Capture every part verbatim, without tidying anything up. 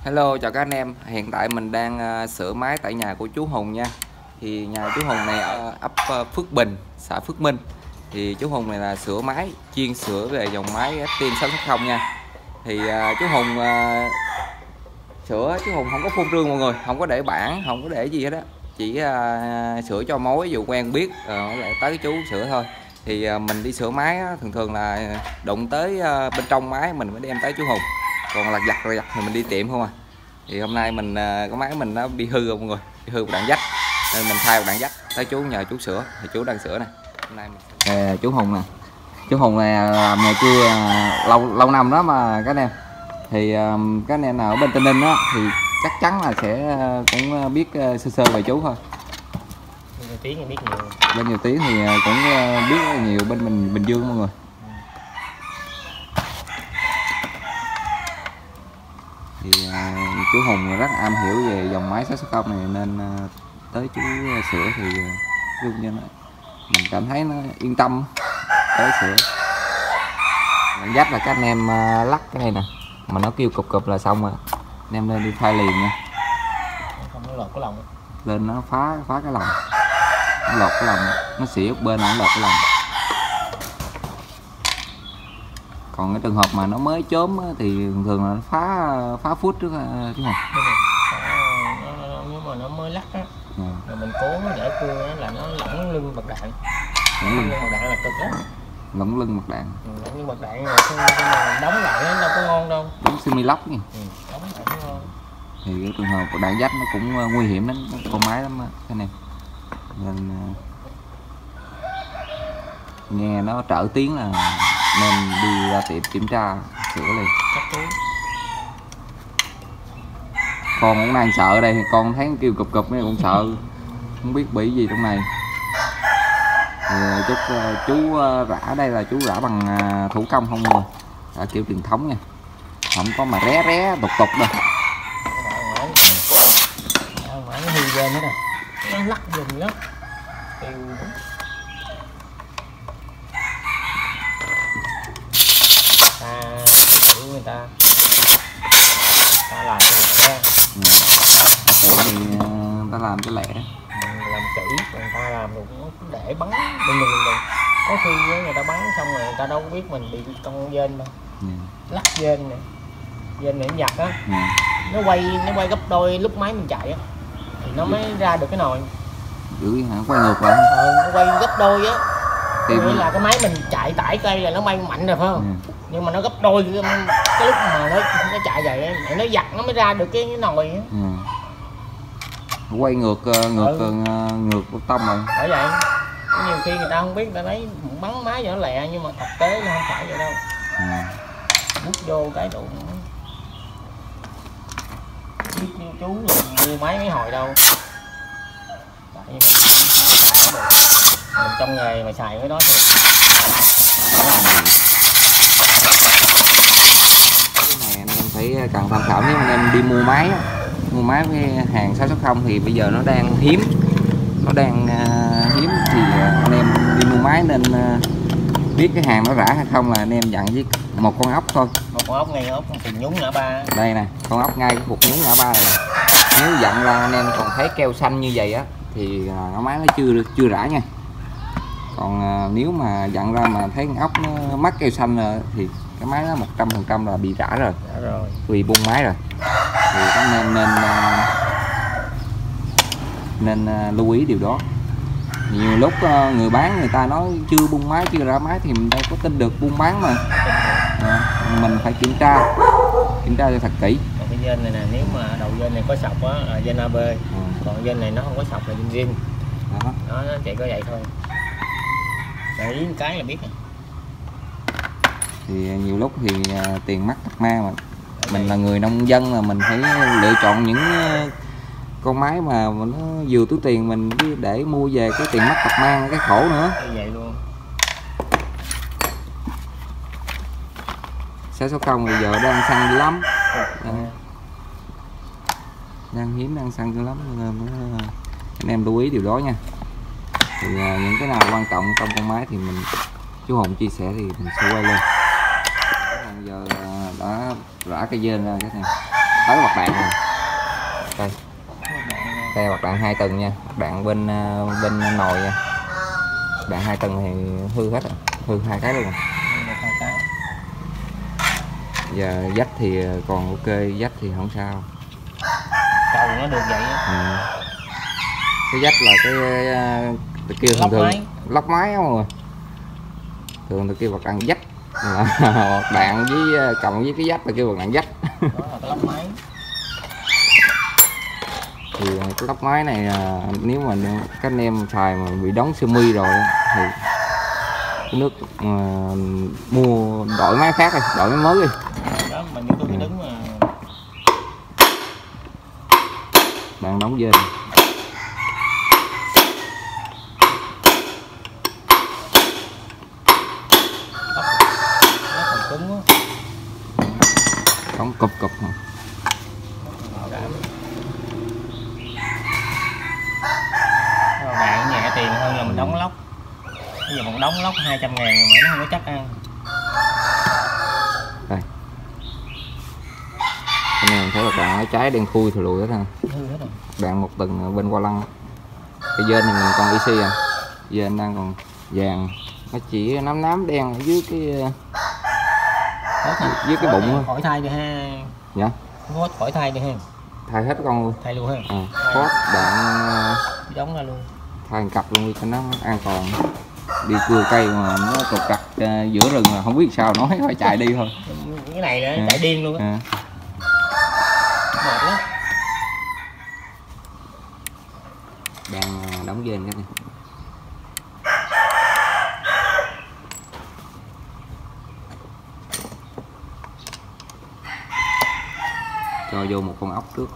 Hello, chào các anh em. Hiện tại mình đang uh, sửa máy tại nhà của chú Hùng nha. Thì nhà chú Hùng này ở ấp uh, Phước Bình, xã Phước Minh. Thì chú Hùng này là sửa máy, chuyên sửa về dòng máy Extreme sáu sáu không nha. Thì uh, chú Hùng uh, sửa, chú Hùng không có phun trương mọi người, không có để bảng, không có để gì hết á. Chỉ uh, sửa cho mối, dù quen biết uh, lại tới chú sửa thôi. Thì uh, mình đi sửa máy á, thường thường là đụng tới uh, bên trong máy mình mới đem tới chú Hùng. Còn lặt vặt lặt thì mình đi tiệm không à. Thì hôm nay mình có máy mình nó bị hư rồi mọi người, bị hư một đoạn dắt nên mình thay một đoạn dắt tới chú nhờ chú sửa. Thì chú đang sửa này. Hôm nay mình... à, chú Hùng nè, chú Hùng này làm nghề cưa lâu lâu năm đó mà các anh em. Thì các anh em nào ở bên Tây Ninh đó thì chắc chắn là sẽ cũng biết sơ sơ về chú thôi. Bên nhiều tiếng thì biết nhiều. Bên nhiều tiếng thì cũng biết nhiều bên mình Bình Dương mọi người. Thì uh, chú Hùng rất am hiểu về dòng máy sáu sáu không này nên uh, tới chú uh, sửa thì luôn uh, cho nó mình cảm thấy nó yên tâm tới sửa. Đoạn dắt là các anh em uh, lắc cái này nè, mà nó kêu cục cục là xong rồi, anh em lên đi thay liền nha. Không nó lọt cái lòng, lên nó phá phá cái lòng, nó lọt cái lòng, nó xỉa bên nó lọt cái lòng. Còn cái trường hợp mà nó mới chốm thì thường thường là nó phá phá phút trước chứ không? Nhưng mà nó mới lắc á, ừ. Rồi mình cố để cưa là nó lỏng lưng bật đạn. Lỏng lưng bật đạn là cực lắm. Lỏng lưng bật đạn. Ừ, lỏng lưng bật đạn rồi khi mà đóng lại nó đâu có ngon đâu. Đóng semi lock nha. Ừ, đóng lại nó ngon. Thì cái trường hợp của đạn dắt nó cũng nguy hiểm đến con máy lắm cái này. Nên nghe nó trở tiếng là nên đi ra tiệm kiểm tra sửa liền. Con cũng đang sợ đây, con thấy kêu cụp cụp mấy cũng sợ, không biết bị gì trong này. Thì chúc chú rã đây là chú rã bằng thủ công không rồi, rã kiểu truyền thống nha, không có mà ré ré tục tục đâu. Nó hư lên nữa nè, nó lắc dùm lắm. Người ta ta làm cho lẻ, ừ. thì người ta làm cho lẻ, ừ, làm kỹ, người ta làm cũng để bắn bình thường bình có khi người ta bắn xong rồi người ta đâu có biết mình bị con dên đâu, ừ. Lắc dên nè, dên này giặt á, ừ. nó quay nó quay gấp đôi lúc máy mình chạy á thì nó mới ra được cái nồi, dữ hả, quay ngược lại, ờ, nó quay gấp đôi á, nghĩa là cái máy mình chạy tải cây là nó bay mạnh rồi phải không? Ừ. Nhưng mà nó gấp đôi cái, cái lúc mà nó nó chạy vậy nó giặt nó mới ra được cái, cái nồi á. Ừ. Quay ngược ngược ừ. ngược một tâm rồi. Bởi vậy nhiều khi người ta không biết, người ta lấy bắn máy cho nó lẹ nhưng mà thực tế nó không phải vậy đâu. Ừ. Bút vô cái đủ biết như chú mua máy mấy hồi đâu. Tại mình xài nó được. Mình trong nghề mà xài cái đó thì phải cần tham khảo nếu anh em đi mua máy mua máy với hàng sáu sáu không thì bây giờ nó đang hiếm nó đang uh, hiếm thì uh, anh em đi mua máy nên uh, biết cái hàng nó rã hay không là anh em dặn với một con ốc thôi, một con ốc ngay ốc cùng nhúng ngã ba đây nè, con ốc ngay cái cục nhúng ngã ba này nè. Nếu dặn ra anh em còn thấy keo xanh như vậy á thì uh, nó máy nó chưa chưa rã nha. Còn uh, nếu mà dặn ra mà thấy con ốc nó mắc keo xanh rồi thì cái máy nó một trăm phần trăm là bị rã rồi, rồi. Vì bung máy rồi thì các anh em nên nên lưu ý điều đó. Nhiều lúc người bán người ta nói chưa bung máy chưa rã máy thì mình đâu có tin được bung bán mà, à, mình phải kiểm tra kiểm tra cho thật kỹ. Còn cái dên này nè, nếu mà đầu dên này có sọc á là dên a bê, ừ. Còn dên này nó không có sọc là dên zin đó. Đó, nó chỉ có vậy thôi, để ý cái là biết rồi. Thì nhiều lúc thì uh, tiền mắt tật ma mà mình là người nông dân là mình phải lựa chọn những uh, con máy mà nó vừa túi tiền mình, chứ để mua về cái tiền mắt tật ma cái khổ nữa. Vậy luôn. sáu sáu không bây giờ đang săn dữ lắm, đang, đang hiếm đang săn dữ lắm nên uh, anh em lưu ý điều đó nha. Thì uh, những cái nào quan trọng trong con máy thì mình chú Hùng chia sẻ thì mình sẽ quay lên. Giờ đã rã cây dên ra cái này tới mặt bạn rồi. Đây bạc đạn hai tầng nha, bạc đạn bên bên nồi nha. Bạc đạn hai tầng thì hư hết rồi, hư hai cái luôn rồi. Hai cái. Giờ dách thì còn ok, dách thì không sao. Cầu nó được vậy á. Ừ. Cái dách là cái, cái kia thường thường lóc máy không rồi. Thường tôi kêu bạc đạn dách là bạc đạn với cộng với cái dách là kêu bạc đạn dách. Đó là cái lóc máy. Thì cái lóc máy này nếu mà các anh em xài mà bị đóng sơ mi rồi thì cái nước uh, mua đổi máy khác đi, đổi máy mới đi. Đó mà như tôi đứng mà bạn đóng dên cứng quá. đóng cục cục mà. Bạn nhẹ tiền hơn là mình đóng lóc. Bây giờ mình đóng lóc hai trăm ngàn mà nó không có chắc ăn. Đây cái này thấy bạc đạn nó trái đen thui thì lùi hết ha. Đạn một tầng bên qua lăng. Cái dên thì mình còn i xê à, dên đang còn vàng, nó chỉ nám nám đen ở dưới cái dưới cái bụng thôi. Khỏi thay đi ha. Dạ. Hốt khỏi thay đi ha. Thay hết con luôn. Thay luôn ha. À, hốt đạn đóng ra luôn. Thay một cặp luôn đi cho nó an toàn. Đi cưa cây mà nó trục trặc uh, giữa rừng là không biết sao nói phải chạy đi thôi. Cái này đó, à. chạy điên luôn á. À. Mệt lắm. Đang đóng dên cái này. Cho vô một con ốc trước.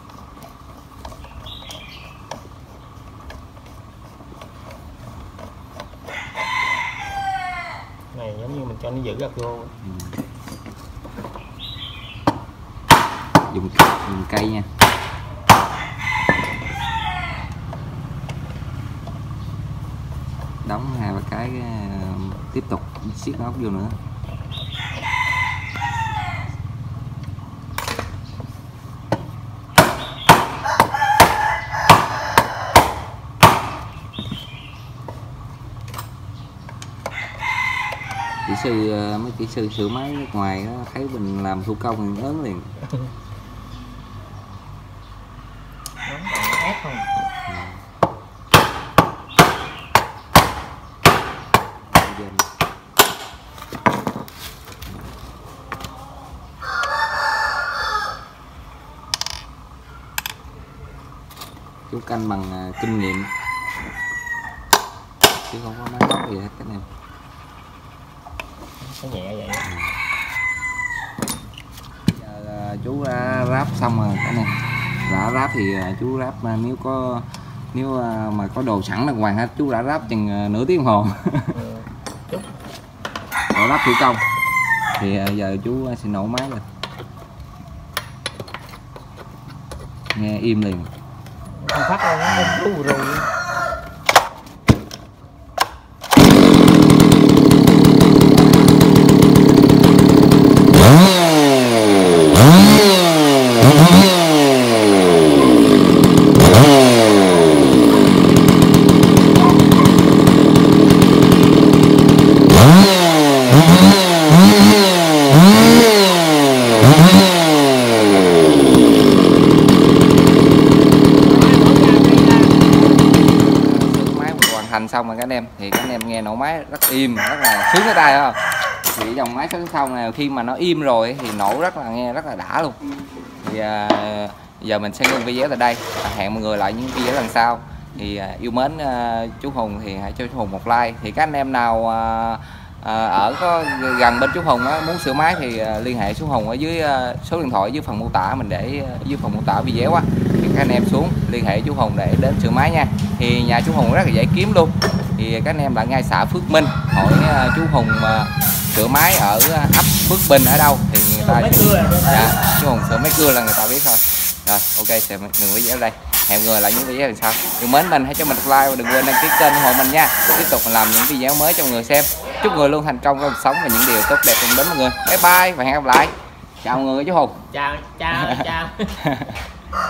Này giống như mình cho nó giữ gạt vô. Ừ. Dùng, dùng cây nha. Đóng hai ba cái uh, tiếp tục siết ốc vô nữa. Kỹ sư mấy kỹ sư sửa máy nước ngoài đó, thấy mình làm thủ công thì ớn liền. Ép không? Chú canh bằng uh, kinh nghiệm chứ không có máy móc gì hết cái này. Nó nhẹ vậy. Giờ uh, chú đã ráp xong rồi cái này. Đã ráp thì uh, chú ráp uh, nếu có nếu uh, mà có đồ sẵn đàng hoàng hết chú đã ráp chừng uh, nửa tiếng đồng hồ. Ừ. Đồ ráp thủ công. Thì uh, giờ chú uh, sẽ nổ máy lên. Nghe im liền. Không phát đâu nó rú rồi. Thành xong rồi các anh em thì các anh em nghe nổ máy rất im, rất là sướng cái tay không? Thì dòng máy sướng xong này khi mà nó im rồi thì nổ rất là nghe rất là đã luôn. Thì à, giờ mình sẽ ngưng video tại đây. À, hẹn mọi người lại những video lần sau. Thì à, yêu mến à, chú Hùng thì hãy cho chú Hùng một like. Thì các anh em nào à, à, ở có gần bên chú Hùng á, muốn sửa máy thì à, liên hệ chú Hùng ở dưới à, số điện thoại dưới phần mô tả, mình để à, dưới phần mô tả video á. Thì các anh em xuống liên hệ chú Hùng để đến sửa máy nha. Thì nhà chú Hùng rất là dễ kiếm luôn. Thì các anh em lại ngay xã Phước Minh hỏi uh, chú Hùng uh, sửa máy ở uh, ấp Phước Bình ở đâu thì người ta dạ, chú Hùng sửa máy cưa là người ta biết thôi. Rồi ok, sẽ ngừng video ở đây. Hẹn người lại những video lần sau. Yêu mến mình hãy cho mình một like và đừng quên đăng ký kênh ủng hộ mình nha. Tiếp tục mình làm những video mới cho mọi người xem. Chúc người luôn thành công trong cuộc sống và những điều tốt đẹp cùng đến mọi người. Bye bye và hẹn gặp lại. Chào mọi người chú Hùng. Chào chào chào.